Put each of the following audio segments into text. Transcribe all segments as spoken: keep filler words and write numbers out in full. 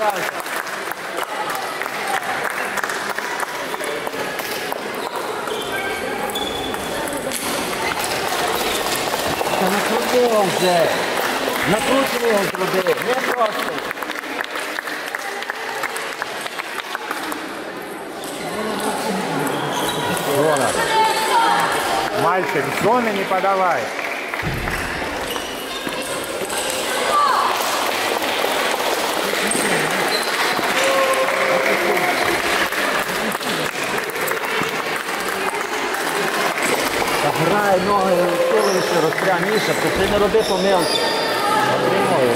старайся. Та накрути його вже. Накрути його зроби. Не просто. Зона. Мальчик, в зоны не подавай. Грай ноги, розтулуєшся, розпряміше, ти не роби помилки. Отримує.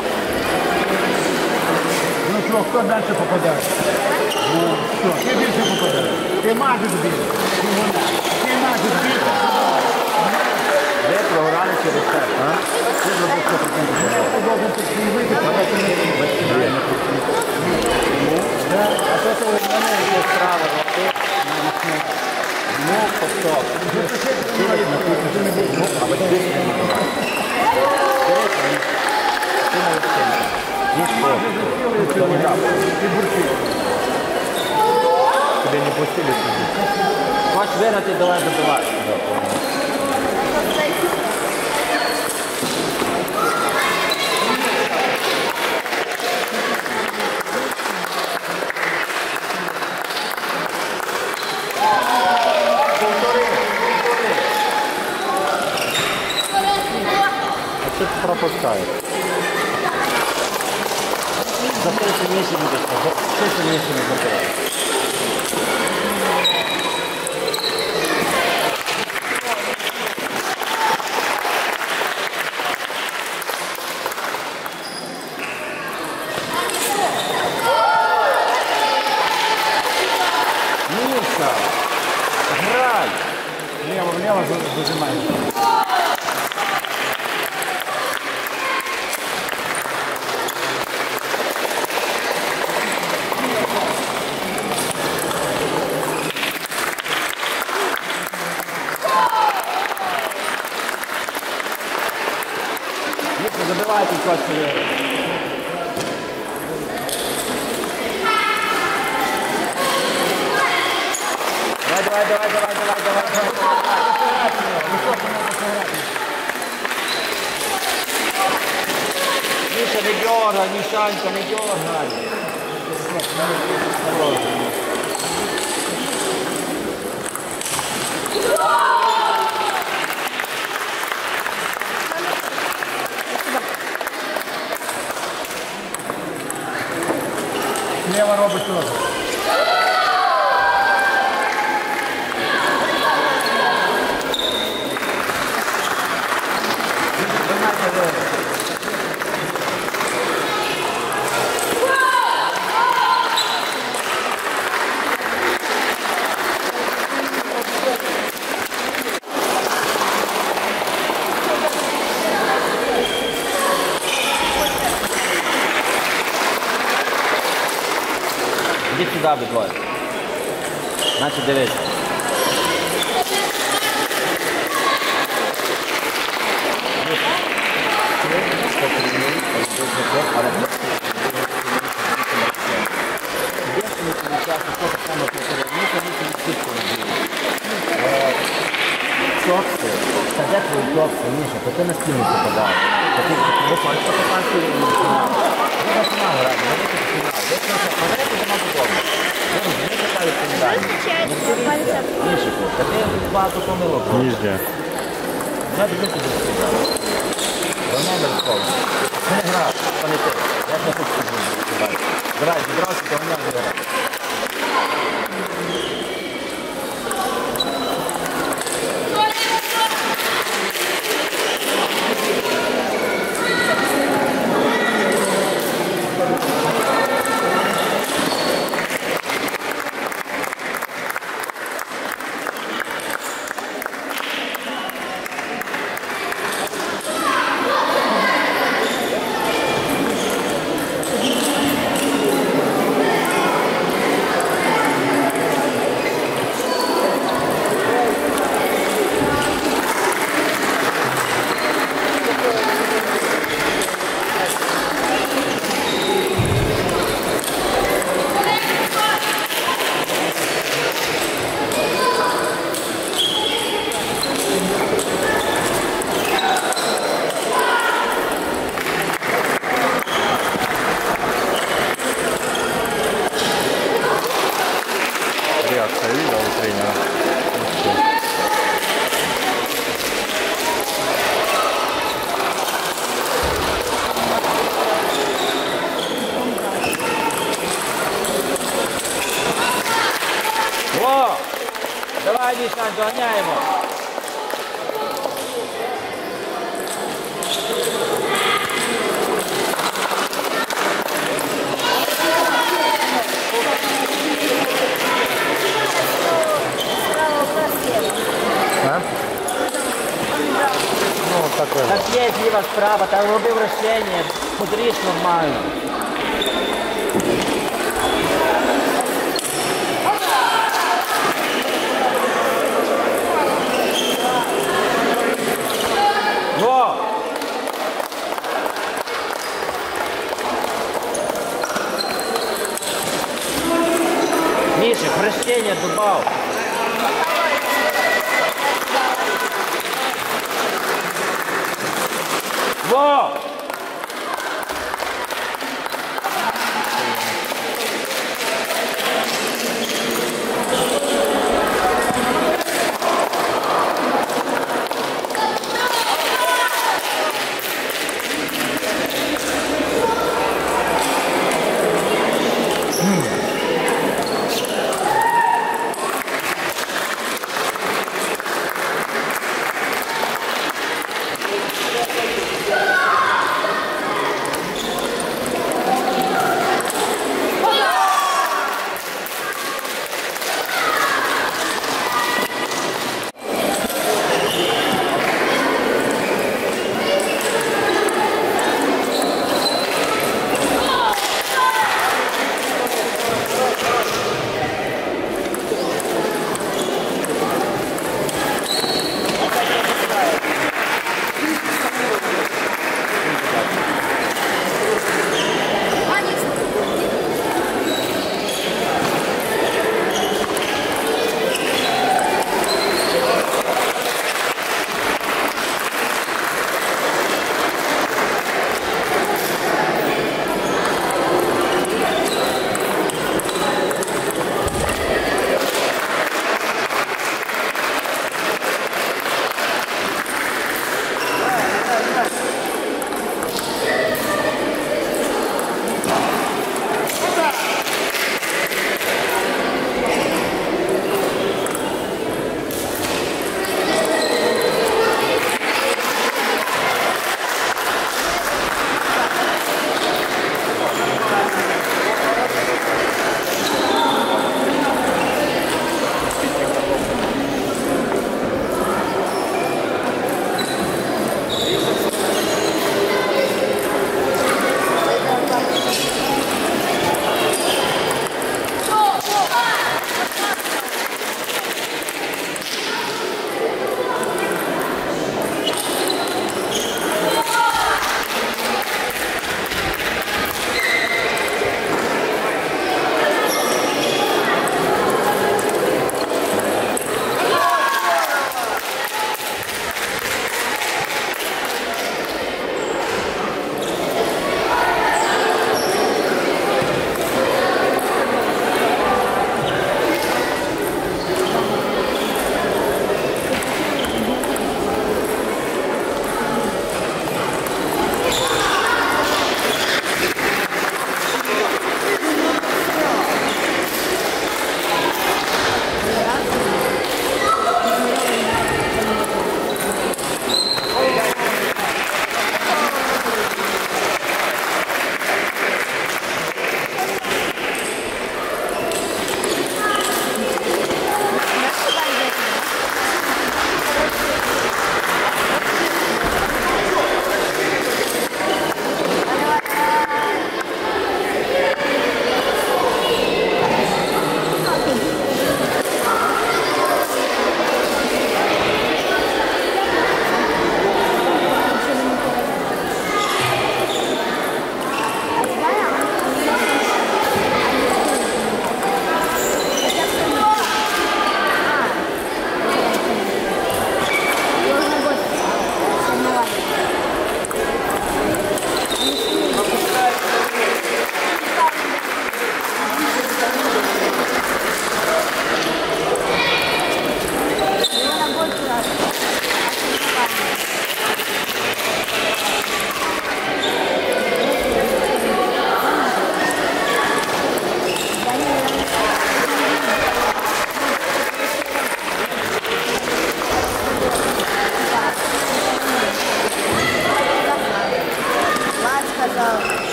Ну що, хто далі попадає? Ну, що, ти більше попадаєш? Ти мажеш більше. Ти мажеш більше. Ви програли через тебе, а? Ти зробив сто відсотків. Ти должен тут вийти, але ти не вийти. А то це у мене є справа, а ти не вікно. Ну, стоп. А ви ти не Тебя не пустили сюда. хочеш виграти, давай забивай. А что ты пропускаешь? За те сильніше буде, за те сильніше не забивай. Міша, грай! Влево, влево зажимай. Забивайте точно. Давай, давай, давай, давай, давай, давай, давай. Миша, не дергай, Мишанька, не дергай. Слева робить тоже. Іди сюди, обидвоє. Значить, дивись. Чокси. Та де твої чокси, Міша? То ти на стіну попадаєш. Та ти виходиш, що попадаєш і не фінал. Ви на фінал граєте, ви на фінал. Ви просто пограєте до нас додому. Ви не питають фінальні. Не дивіться. Мішику, та ти багато помилок. Нижняя. Я дивлюся до сюди. Вона верхова. Ти не грав, то не ти. Я ж не хочу сюди. Давай, зібрався, то вона грає. Вань, доганяємо. А? Ну, вот такой. Так є зліва, справа, там робив вращення, подріж нормально. Во! Миша, вращение добавь. Во!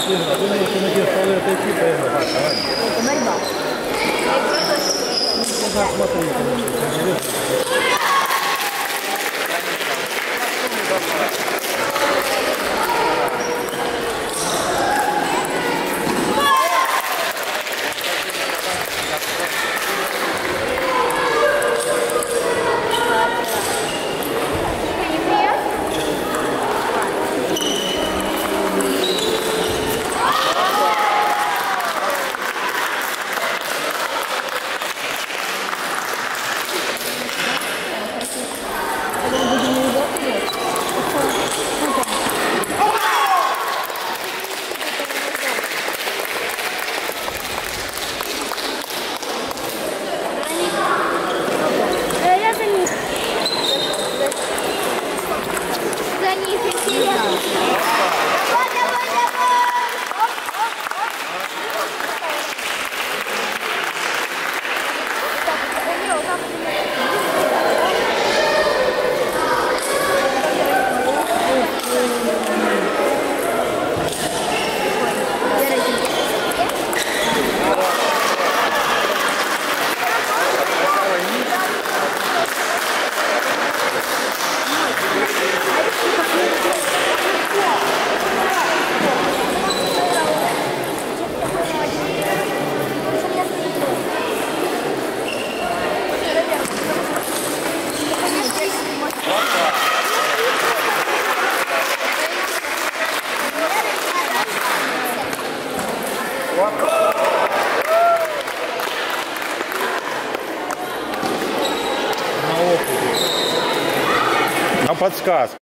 Думаю, что на те столы отойти, поехали. Давай. Это борьба. Ну, смотри, конечно. Я за них. За них интересно. Давай, давай, давай. Оп, оп, оп. Так, у него там Нам подсказка.